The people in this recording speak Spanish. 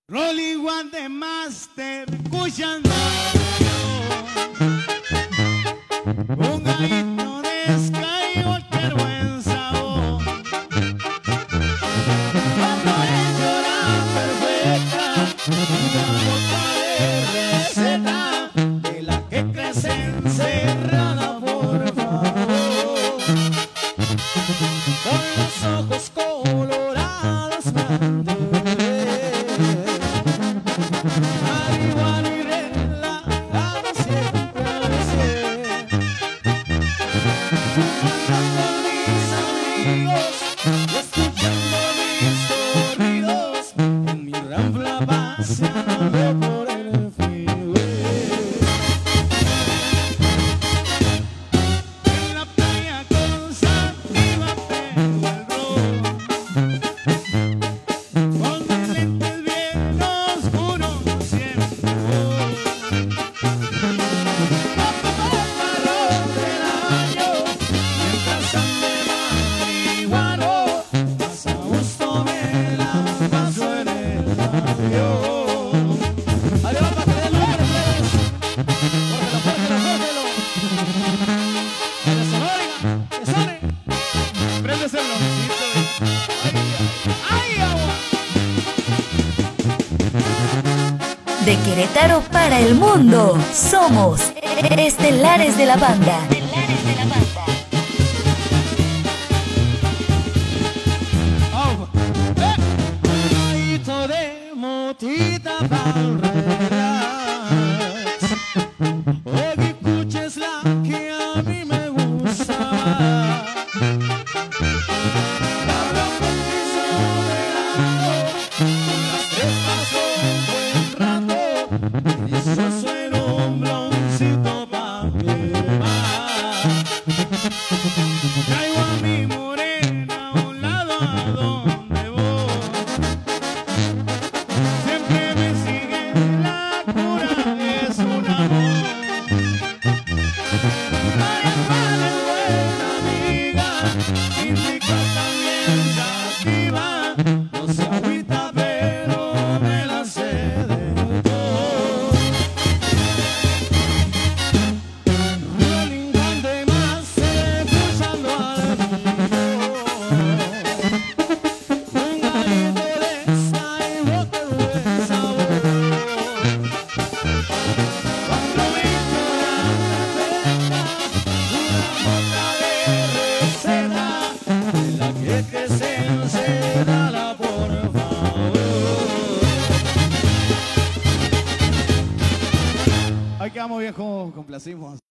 Rolling One de Master, escuchando un gallito de Skywalker, buen sabor. Aprovecho la perfecta, una boca de receta, de la que crece encerrada, por favor. Con los ojos colorados, marihuana y relajado siempre al ser. Fumando con mis amigos y escuchando mis corridos, en mi Rambla paseando por el freeway. En la playa con Sativa pego el rol, con mis lentes bien oscuros siempre voy. Marrón del año, mientras ande marihuano, más a gusto me la paso en el avión. Arriba para que den lugares, córtelo. Que sonó, oiga, que suene. Prendes el loncito. ¡Ay, agua! De Querétaro para el mundo, somos Estelares de la Banda. Agua. Un gallito de motita pa'l relax. O que escuches la que a mí me gusta más. Hablo con mis soberanos, las tres paso un buen rato, y eso suena un bloncito pa' quemar. Traigo a mi morena a un lado a donde voy. Siempre me sigue la cura, es un amor. Marihuana es buena amiga, indica también sativa. No se agüita pero me la cede todo. Rolling One de Master, escuchando al mundo. Un gallito de Skywalker, buen sabor. Cuando me llora la perfecta, una boca de receta, de la que crece encerrada, por favor. Ahí quedamos, viejo, complacimos.